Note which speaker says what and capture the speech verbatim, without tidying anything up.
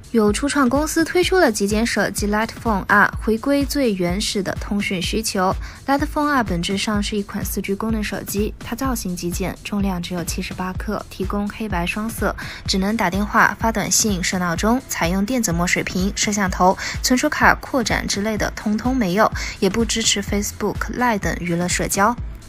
Speaker 1: 有初创公司推出了极简手机 Light Phone R， 回归最原始的通讯需求。Light Phone R 本质上是一款 四 G 功能手机，它造型极简，重量只有七十八克，提供黑白双色，只能打电话、发短信、设闹钟，采用电子墨水屏，摄像头、存储卡扩展之类的通通没有，也不支持 Facebook、Line 等娱乐社交。